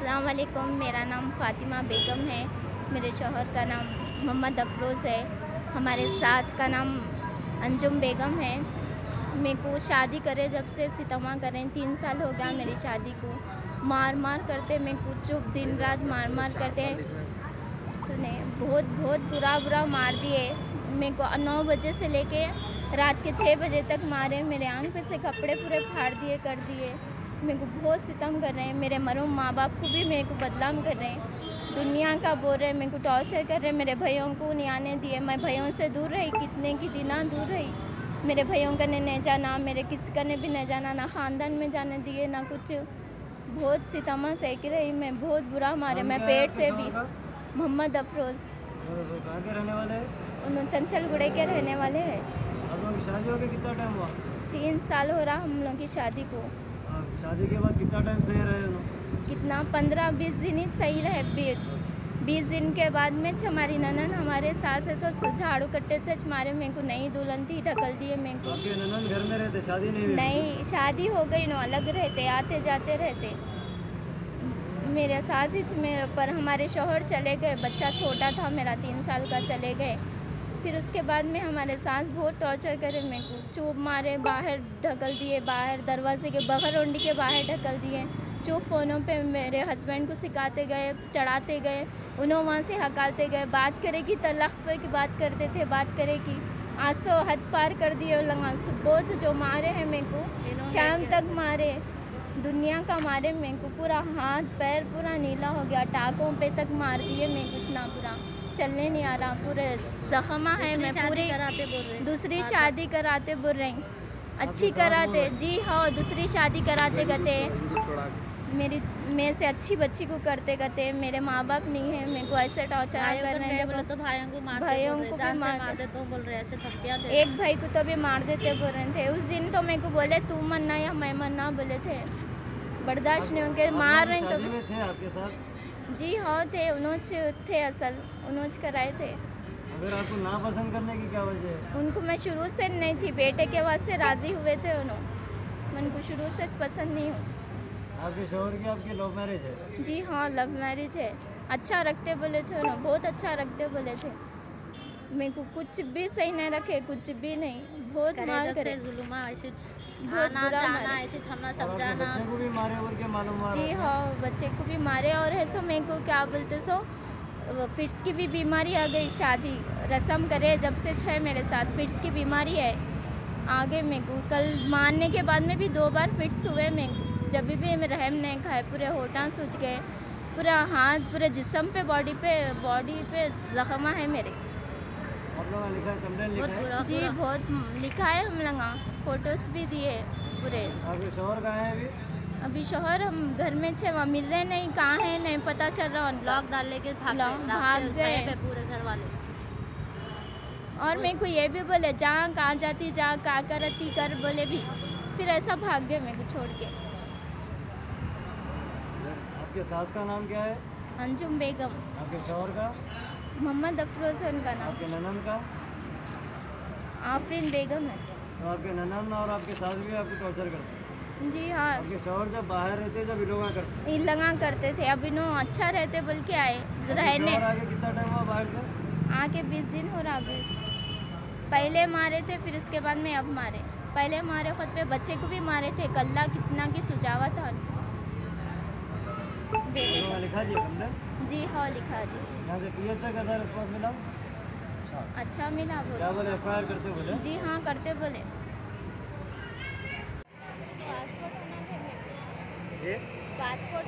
अस्सलाम वालेकुम। मेरा नाम फ़ातिमा बेगम है। मेरे शौहर का नाम मोहम्मद अफरोज़ है। हमारे सास का नाम अंजुम बेगम है। मेरे को शादी करे जब से सितमा करें 3 साल हो गया मेरी शादी को। मार मार करते मेरे को, चुप दिन रात मार मार करते सुने, बहुत बुरा मार दिए मेरे को। 9 बजे से लेके रात के 6 बजे तक मारे। मेरे आंख पे से कपड़े पूरे फाड़ दिए कर दिए। मेरे को बहुत सितम कर रहे हैं। मेरे मरूम माँ बाप को भी मेरे को बदनाम कर रहे हैं। दुनिया का बोल रहे हैं, मेरे को टॉर्चर कर रहे हैं। मेरे भाइयों को नहीं आने दिए। मैं भाइयों से दूर रही, कितने की दिन दूर रही। मेरे भाइयों का ने नहीं जाना, मेरे किसी का ने भी नहीं जाना, ना ख़ानदान में जाने दिए ना कुछ। बहुत सितमा सह रही मैं, बहुत बुरा मारे। मैं पेट से भी। मोहम्मद अफरोज़। कहाँ के रहने वाले हैं? उन्होंने चंचलगुड़े के रहने वाले हैं। आप लोग की शादी हो गई कितना टाइम हुआ? 3 साल हो रहा हम लोग की शादी को। शादी के बाद कितना टाइम सही रहे लोग? कितना 15-20 दिन ही सही रहे। 20 दिन के बाद में हमारी ननन हमारे सास ऐसा झाड़ू कट्टे से मारे। मेरे को नई दुल्हन थी, ढकल दिए मेरे को। आपके ननन घर में रहते, शादी नहीं हुई? नहीं, शादी हो गई ना, अलग रहते, आते जाते रहते। मेरे सास ही मेरे पर हमारे शौहर चले गए। बच्चा छोटा था मेरा, 3 साल का, चले गए। फिर उसके बाद में हमारे सास बहुत टॉर्चर करे मेरे को। चुप मारे, बाहर ढकल दिए, बाहर दरवाजे के बगैर ओंडी के बाहर ढकल दिए। चुप फ़ोनों पे मेरे हस्बैंड को सिखाते गए, चढ़ाते गए, उन्होंने वहाँ से हकालते गए। बात करेगी तलाक पे की बात करते थे, बात करेगी। आज तो हद पार कर दिए लगा। सुबह से जो मारे हैं मेरे को, शाम तक मारे, दुनिया का मारे मेरे को। पूरा हाथ पैर पूरा नीला हो गया, टाकों पे तक मार दिए मेरे को। इतना बुरा, चलने नहीं आ रहा, पूरे जख्मा है। मैं पूरी दूसरी शादी कराते बोल रही, अच्छी कराते। जी हाँ, दूसरी शादी कराते करते मेरे से अच्छी बच्ची को करते करते। मेरे माँ बाप नहीं है, मेरे को ऐसे टॉर्चर कर रहे हैं। बोले तो भाइयों को भी मार देते तो बोल रहे ऐसे धमकियां दे। एक भाई को तो भी मार देते बोल रहे थे। उस दिन तो मेरे को बोले तू मरना या मैं मरना बोले थे। बर्दाश्त नहीं होंगे, मार रहे तो। थे आपके साथ? जी हाँ थे, उन्होंने थे, असल उन्होंने कराए थे। अगर आपको ना पसंद करने की क्या वजह है? उनको मैं शुरू से नहीं थी, बेटे के वास्ते राज़ी हुए थे उन्होंने। मैं उनको शुरू से पसंद नहीं हूँ। आपके शौहर की आपकी लव मैरिज है? जी हाँ, लव मैरिज है। अच्छा रखते बोले थे उन्होंने, बहुत अच्छा रखते बोले थे। मेरे को कुछ भी सही नहीं रखे, कुछ भी नहीं। बहुत मार करे, जुल्म ऐसे बहुत आना बुरा जाना, मारे। ऐसे छमना और आपके समझाना। बच्चे को भी मारे और क्या मालूम हुआ? जी हाँ, बच्चे को भी मारे। और है सो मेरे को क्या बोलते सो, फिट्स की भी बीमारी आ गई। शादी रस्म करे जब से 6 मेरे साथ फिट्स की बीमारी है। आगे मेरे को कल मारने के बाद में भी 2 बार फिट्स हुए मेरे को। जब भी मैं रहम नहीं खाए, पूरे होठा सूज गए, पूरा हाथ, पूरे जिस्म पे, बॉडी पे जख्मा है मेरे। आप लोगों ने लिखा, कंप्लेंट लिखा है? जी बहुत लिखा है हम लोग, फोटोस भी दिए पूरे। आपके शौहर कहाँ है अभी? अभी शौहर हम घर में छे, वहाँ मिल रहे नहीं, कहाँ है नहीं पता चल रहा। लॉक डाल लेके भाग गए पूरे घर वाले। और मेरे को ये भी बोले जा, कहाँ जाती जा, क्या करती कर बोले भी। फिर ऐसा भाग गए मेरे को छोड़ के। आपके सास का नाम क्या है? अंजुम बेगम। आपके शौहर का? मोहम्मद अफरोज़ है उनका नाम। आपके ननन का? आफरीन बेगम है। तो आपके ननन और आपके सास भी आपको टॉर्चर करते हैं? जी हाँ, आपके शौहर जब बाहर रहते जब इलोगा करते? लगा करते थे। अब इन्हों अच्छा रहते बोल के आए रहने। शौहर आके कितना टाइम हुआ बाहर से? आके 20 दिन हो रहा। 20 पहले मारे थे, फिर उसके बाद में अब मारे। पहले मारे खुद पे, बच्चे को भी मारे थे। कल्ला कितना की सुझावा था बेटे का। लिखा दिया कंप्लेंट? जी हाँ, लिखा दी। यहाँ से पीएस से कैसा रिस्पॉन्स मिला? अच्छा मिला क्या बोले। बोले, एफआईआर करते बोले? जी हाँ, करते बोले। ये पासपोर्ट